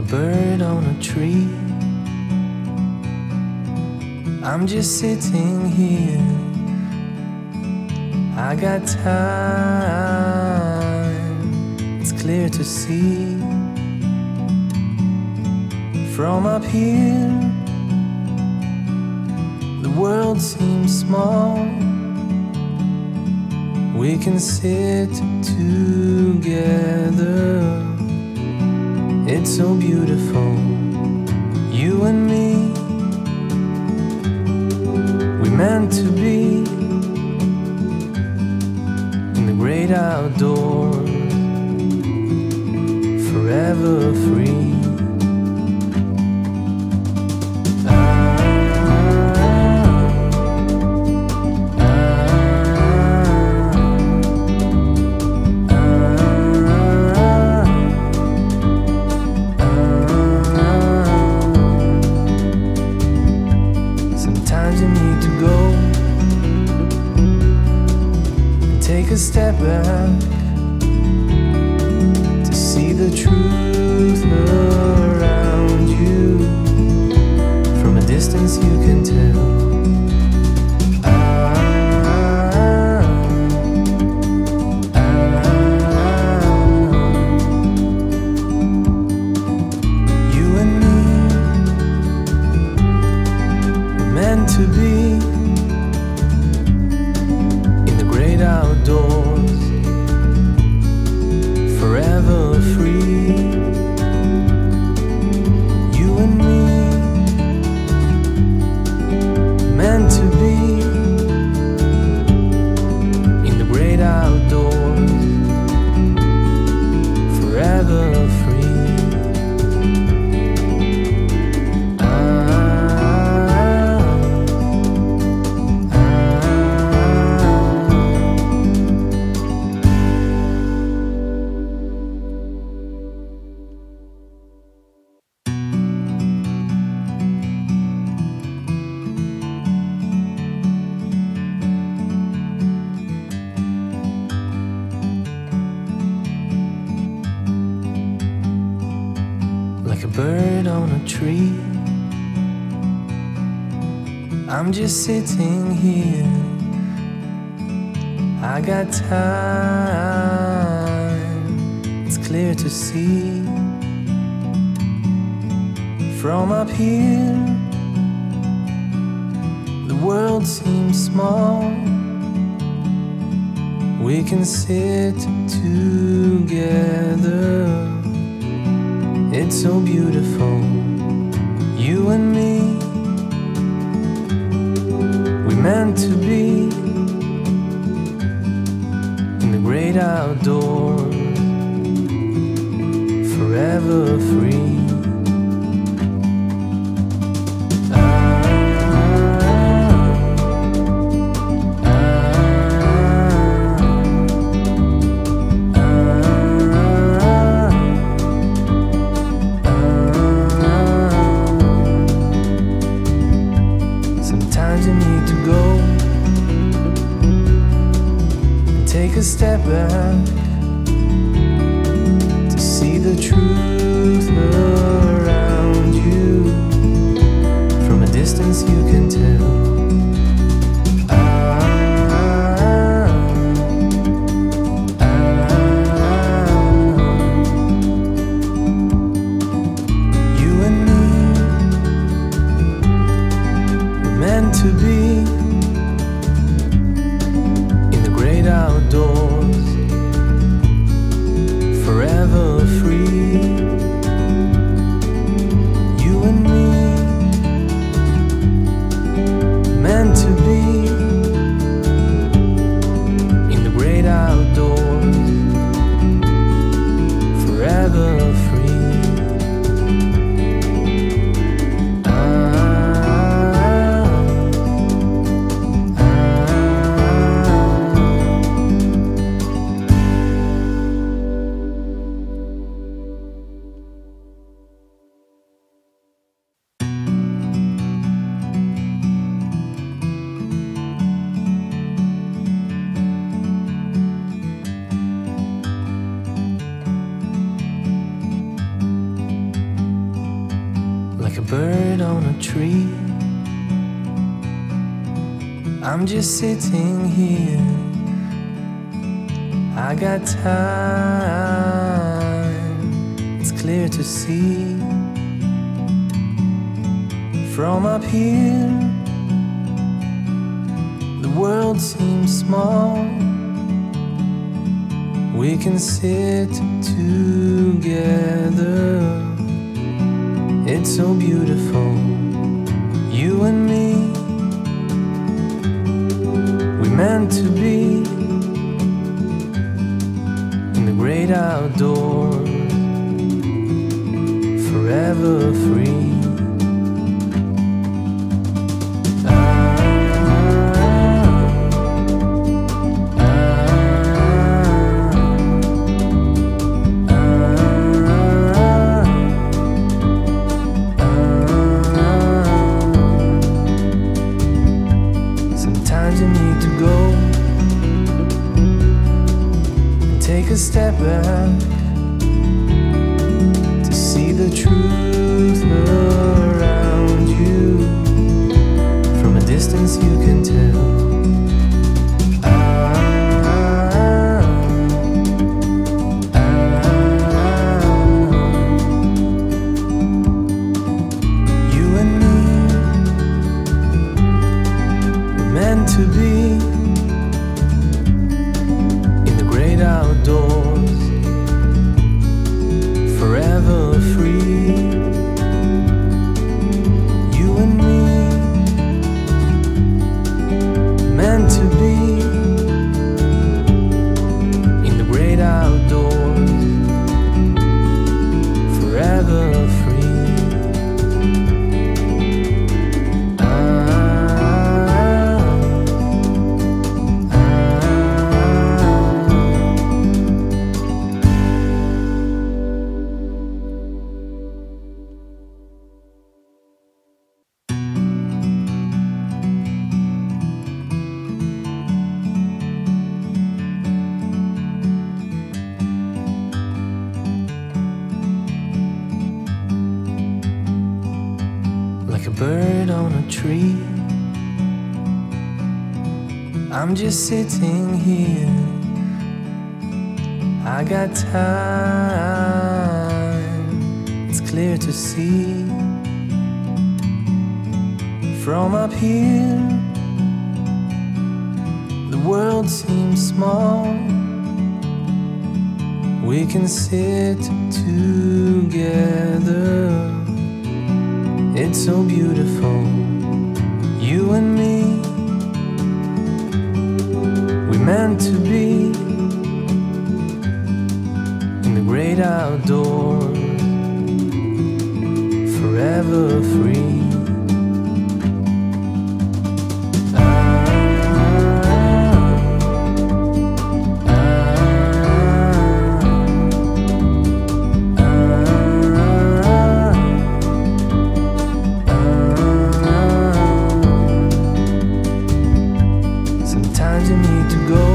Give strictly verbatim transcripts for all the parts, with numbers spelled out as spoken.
bird on a tree. I'm just sitting here, I got time, it's clear to see. From up here, the world seems small. We can sit together, it's so beautiful, you and me. We meant to be in the great outdoors, forever free. Take a step back to see the truth around you. From a distance you can tell. Ah, ah, ah. You and me were meant to be outdoors, forever free. You and me, meant to be in the great outdoors, forever free. Like a bird on a tree, I'm just sitting here, I got time, it's clear to see. From up here, the world seems small. We can sit together, it's so beautiful, you and me. We meant to be in the great outdoors, forever free. Sometimes you need to go and take a step back to see the truth around you. From a distance you can tell. Ah, ah, you and me were meant to be in the great outdoors, like a bird on a tree. I'm just sitting here, I got time, it's clear to see. From up here, the world seems small. We can sit together, it's so beautiful, you and me. We meant to be in the great outdoors, forever free. Take a step back to see the truth around you. From a distance you can tell. Ah, ah, ah. You and me were meant to be outdoors, forever free. You and me, meant to be in the great outdoors, forever free. Like a bird on a tree, I'm just sitting here, I got time, it's clear to see. From up here, the world seems small. We can sit together, it's so beautiful, you and me. We meant to be in the great outdoors, forever free. Sometimes you need to go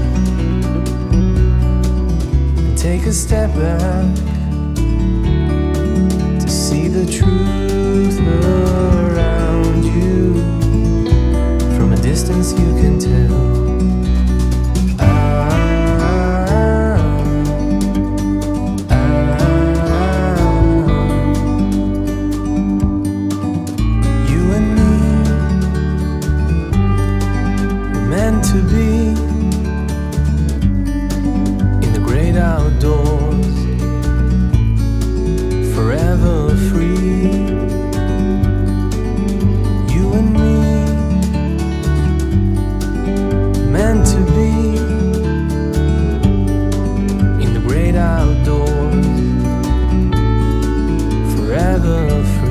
and take a step back to see the truth around you. From a distance you can tell. To be in the great outdoors, forever free. You and me, meant to be in the great outdoors, forever free.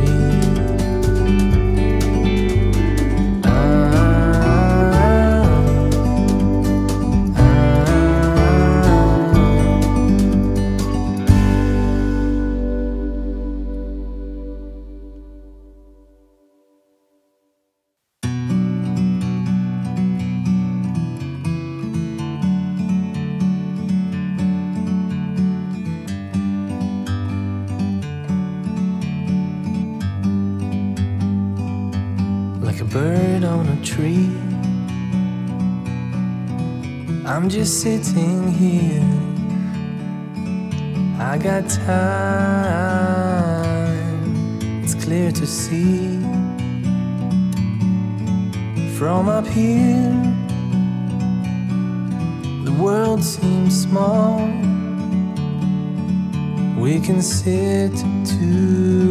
bird on a tree. I'm just sitting here, I got time, it's clear to see. From up here, the world seems small. We can sit together